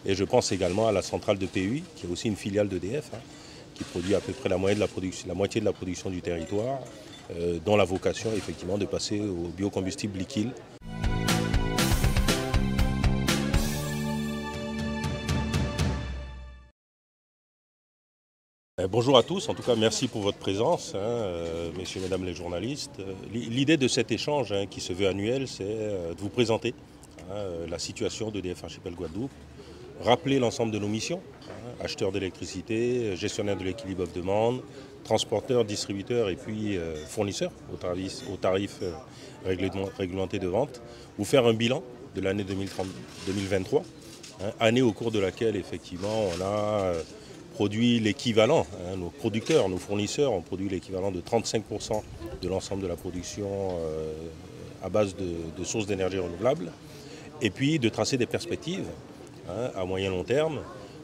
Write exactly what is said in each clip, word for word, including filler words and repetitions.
Et je pense également à la centrale de P U I, qui est aussi une filiale d'E D F, hein, qui produit à peu près la moitié de la, production, la, moitié de la production du territoire, euh, dont la vocation effectivement de passer au biocombustible liquide. Bonjour à tous, en tout cas merci pour votre présence, hein, euh, messieurs, mesdames les journalistes. L'idée de cet échange, hein, qui se veut annuel, c'est euh, de vous présenter hein, la situation d'E D F Archipel Guadeloupe, rappeler l'ensemble de nos missions, hein, acheteur d'électricité, gestionnaire de l'équilibre offre-demande, transporteur, distributeur et puis euh, fournisseur au tarif, au tarif euh, réglementé de vente, vous faire un bilan de l'année deux mille vingt-trois, hein, année au cours de laquelle effectivement on a euh, produit l'équivalent, hein, nos producteurs, nos fournisseurs ont produit l'équivalent de trente-cinq pour cent de l'ensemble de la production euh, à base de, de sources d'énergie renouvelables, et puis de tracer des perspectives hein, à moyen long terme,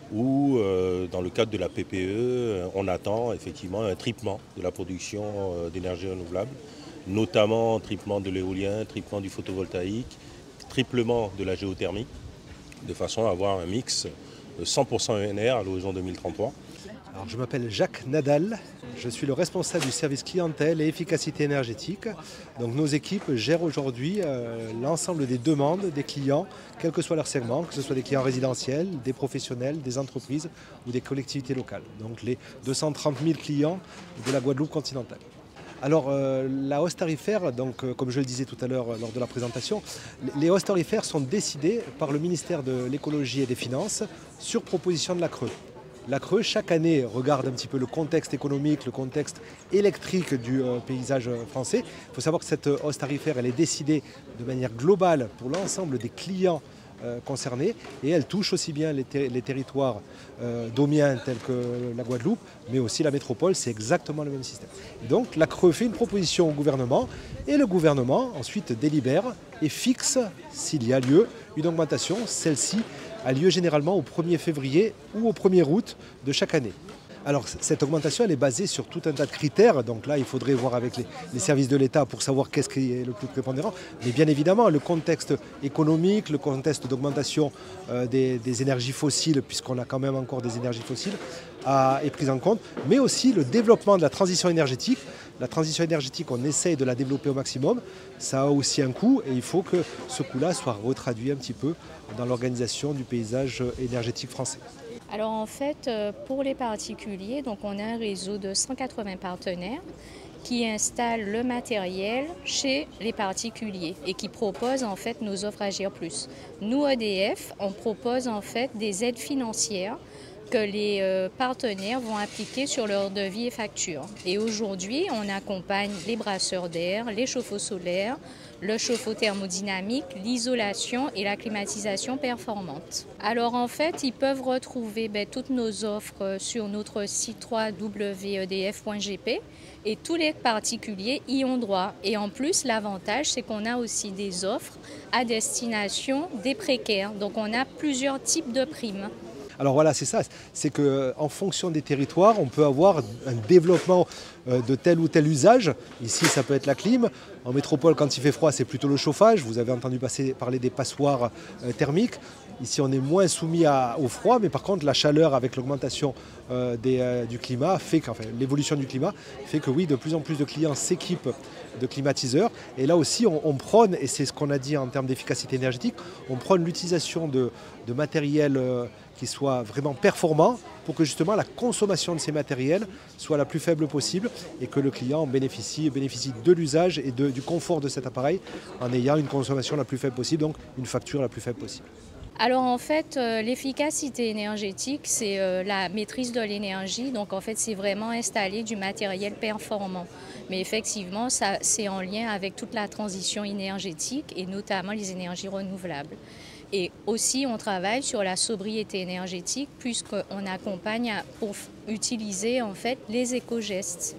où euh, dans le cadre de la P P E, on attend effectivement un triplement de la production euh, d'énergie renouvelable, notamment triplement de l'éolien, triplement du photovoltaïque, triplement de la géothermie, de façon à avoir un mix cent pour cent E N R à l'horizon deux mille trente-trois. Alors, je m'appelle Jacques Nadal, je suis le responsable du service clientèle et efficacité énergétique. Donc, nos équipes gèrent aujourd'hui euh, l'ensemble des demandes des clients, quel que soit leur segment, que ce soit des clients résidentiels, des professionnels, des entreprises ou des collectivités locales. Donc les deux cent trente mille clients de la Guadeloupe continentale. Alors euh, la hausse tarifaire, donc, euh, comme je le disais tout à l'heure euh, lors de la présentation, les hausses tarifaires sont décidées par le ministère de l'écologie et des finances sur proposition de la C R E. La C R E, chaque année, regarde un petit peu le contexte économique, le contexte électrique du euh, paysage français. Il faut savoir que cette hausse tarifaire, elle est décidée de manière globale pour l'ensemble des clients euh, concernés et elle touche aussi bien les, ter les territoires euh, domiens tels que la Guadeloupe, mais aussi la métropole, c'est exactement le même système. Et donc la C R E fait une proposition au gouvernement et le gouvernement ensuite délibère et fixe, s'il y a lieu, une augmentation. Celle-ci a lieu généralement au premier février ou au premier août de chaque année. Alors cette augmentation elle est basée sur tout un tas de critères, donc là il faudrait voir avec les, les services de l'État pour savoir qu'est-ce qui est le plus prépondérant, mais bien évidemment le contexte économique, le contexte d'augmentation euh, des, des énergies fossiles, puisqu'on a quand même encore des énergies fossiles, a, est pris en compte, mais aussi le développement de la transition énergétique. La transition énergétique, on essaye de la développer au maximum, ça a aussi un coût et il faut que ce coût-là soit retraduit un petit peu dans l'organisation du paysage énergétique français. Alors en fait, pour les particuliers, donc on a un réseau de cent quatre-vingts partenaires qui installent le matériel chez les particuliers et qui proposent en fait nos offres Agir Plus. Nous, E D F, on propose en fait des aides financières que les partenaires vont appliquer sur leur devis et facture. Et aujourd'hui, on accompagne les brasseurs d'air, les chauffe-eau solaires, le chauffe-eau thermodynamique, l'isolation et la climatisation performante. Alors en fait, ils peuvent retrouver ben, toutes nos offres sur notre site w w w point e d f point g p et tous les particuliers y ont droit. Et en plus, l'avantage, c'est qu'on a aussi des offres à destination des précaires. Donc on a plusieurs types de primes. Alors voilà, c'est ça, c'est qu'en fonction des territoires, on peut avoir un développement de tel ou tel usage. Ici, ça peut être la clim. En métropole, quand il fait froid, c'est plutôt le chauffage. Vous avez entendu passer, parler des passoires thermiques. Ici, on est moins soumis à, au froid, mais par contre, la chaleur avec l'augmentation euh, euh, du climat fait que, enfin, l'évolution du climat fait que oui, de plus en plus de clients s'équipent de climatiseurs. Et là aussi, on, on prône, et c'est ce qu'on a dit en termes d'efficacité énergétique, on prône l'utilisation de, de matériel euh, qui soit vraiment performant pour que justement la consommation de ces matériels soit la plus faible possible et que le client bénéficie, bénéficie de l'usage et de, du confort de cet appareil en ayant une consommation la plus faible possible, donc une facture la plus faible possible. Alors en fait, euh, l'efficacité énergétique, c'est euh, la maîtrise de l'énergie. Donc en fait, c'est vraiment installer du matériel performant. Mais effectivement, ça, c'est en lien avec toute la transition énergétique et notamment les énergies renouvelables. Et aussi, on travaille sur la sobriété énergétique puisqu'on accompagne pour utiliser en fait les éco-gestes.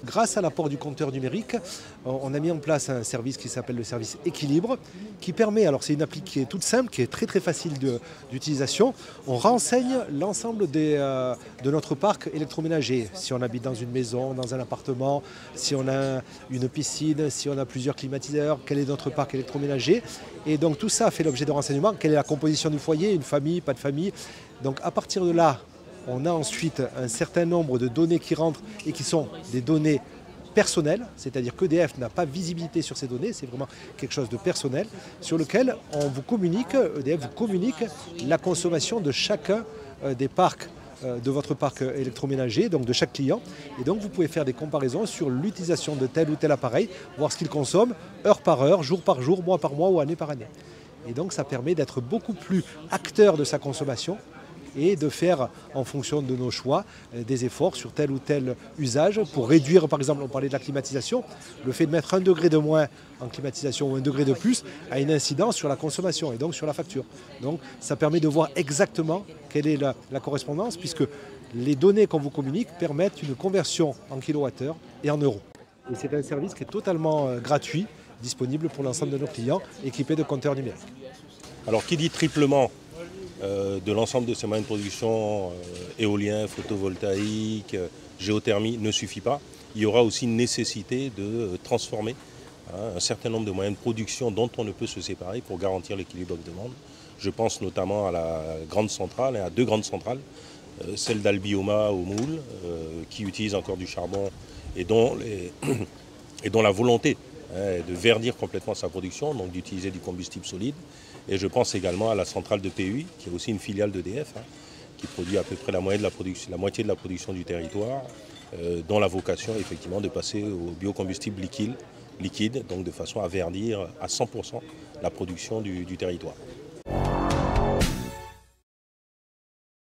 grâce à l'apport du compteur numérique, on a mis en place un service qui s'appelle le service Équilibre, qui permet, alors c'est une appli qui est toute simple, qui est très très facile d'utilisation. On renseigne l'ensemble euh, de notre parc électroménager. Si on habite dans une maison, dans un appartement, si on a une piscine, si on a plusieurs climatiseurs, quel est notre parc électroménager. Et donc tout ça fait l'objet de renseignements. Quelle est la composition du foyer, une famille, pas de famille. Donc à partir de là, on a ensuite un certain nombre de données qui rentrent et qui sont des données personnelles, c'est-à-dire qu'E D F n'a pas visibilité sur ces données, c'est vraiment quelque chose de personnel, sur lequel on vous communique, E D F vous communique la consommation de chacun des parcs, de votre parc électroménager, donc de chaque client. Et donc vous pouvez faire des comparaisons sur l'utilisation de tel ou tel appareil, voir ce qu'il consomme, heure par heure, jour par jour, mois par mois ou année par année. Et donc ça permet d'être beaucoup plus acteur de sa consommation et de faire, en fonction de nos choix, des efforts sur tel ou tel usage pour réduire, par exemple, on parlait de la climatisation, le fait de mettre un degré de moins en climatisation ou un degré de plus a une incidence sur la consommation et donc sur la facture. Donc ça permet de voir exactement quelle est la, la correspondance, puisque les données qu'on vous communique permettent une conversion en kilowattheure et en euros. Et c'est un service qui est totalement euh, gratuit, disponible pour l'ensemble de nos clients, équipés de compteurs numériques. Alors qui dit triplement Euh, de l'ensemble de ces moyens de production, euh, éolien, photovoltaïque, euh, géothermie, ne suffit pas. Il y aura aussi une nécessité de euh, transformer hein, un certain nombre de moyens de production dont on ne peut se séparer pour garantir l'équilibre offre-demande. Je pense notamment à la grande centrale, à deux grandes centrales, euh, celle d'Albioma au Moule, euh, qui utilise encore du charbon et dont, les et dont la volonté hein, est de verdir complètement sa production, donc d'utiliser du combustible solide. Et je pense également à la centrale de P U I, qui est aussi une filiale d'E D F, hein, qui produit à peu près la moitié de la, production, la, moitié de la production du territoire, euh, dont la vocation est effectivement de passer au biocombustible liquide, liquide, donc de façon à verdir à cent pour cent la production du, du territoire.